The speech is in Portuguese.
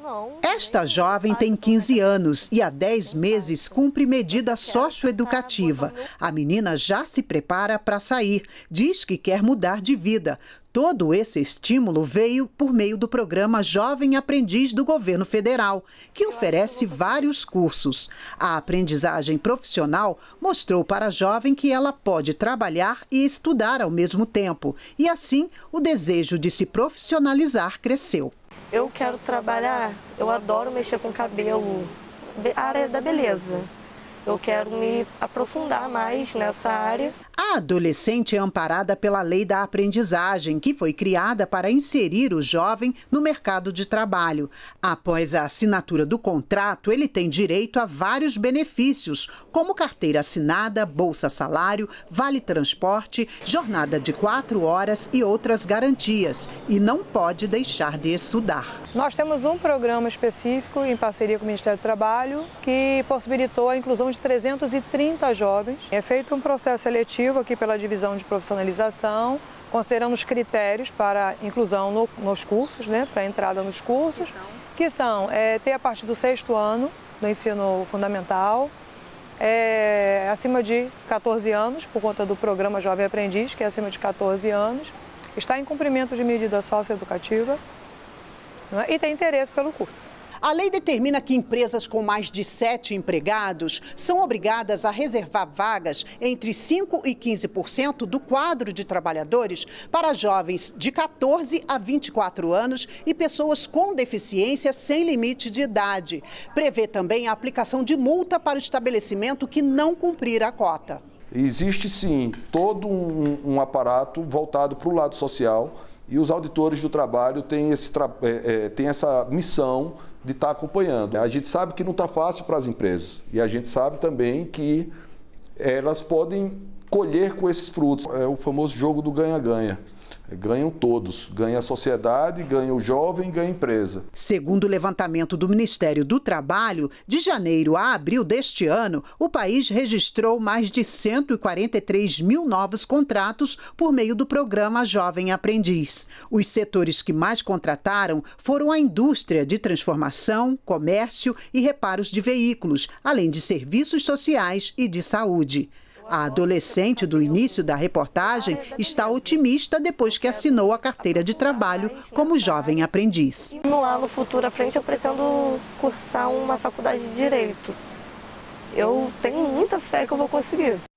Esta jovem tem 15 anos e há 10 meses cumpre medida socioeducativa. A menina já se prepara para sair, diz que quer mudar de vida. Todo esse estímulo veio por meio do programa Jovem Aprendiz do Governo Federal, que oferece vários cursos. A aprendizagem profissional mostrou para a jovem que ela pode trabalhar e estudar ao mesmo tempo. E assim, o desejo de se profissionalizar cresceu. Eu quero trabalhar, eu adoro mexer com cabelo, a área da beleza. Eu quero me aprofundar mais nessa área. A adolescente é amparada pela Lei da Aprendizagem, que foi criada para inserir o jovem no mercado de trabalho. Após a assinatura do contrato, ele tem direito a vários benefícios, como carteira assinada, bolsa-salário, vale-transporte, jornada de 4 horas e outras garantias. E não pode deixar de estudar. Nós temos um programa específico em parceria com o Ministério do Trabalho que possibilitou a inclusão de 330 jovens. É feito um processo seletivo aqui pela divisão de profissionalização, considerando os critérios para inclusão nos cursos, para entrada nos cursos, que são ter a partir do 6º ano do ensino fundamental, acima de 14 anos, por conta do programa Jovem Aprendiz, que é acima de 14 anos, está em cumprimento de medida socioeducativa, e tem interesse pelo curso. A lei determina que empresas com mais de 7 empregados são obrigadas a reservar vagas entre 5% e 15% do quadro de trabalhadores para jovens de 14 a 24 anos e pessoas com deficiência sem limite de idade. Prevê também a aplicação de multa para o estabelecimento que não cumprir a cota. Existe sim todo um aparato voltado para o lado social. E os auditores do trabalho têm essa missão de estar acompanhando. A gente sabe que não está fácil para as empresas e a gente sabe também que elas podem colher com esses frutos. É o famoso jogo do ganha-ganha. Ganham todos, ganha a sociedade, ganha o jovem, ganha a empresa. Segundo o levantamento do Ministério do Trabalho, de janeiro a abril deste ano, o país registrou mais de 143 mil novos contratos por meio do programa Jovem Aprendiz. Os setores que mais contrataram foram a indústria de transformação, comércio e reparos de veículos, além de serviços sociais e de saúde. A adolescente do início da reportagem está otimista depois que assinou a carteira de trabalho como jovem aprendiz. Lá no futuro à frente eu pretendo cursar uma faculdade de Direito. Eu tenho muita fé que eu vou conseguir.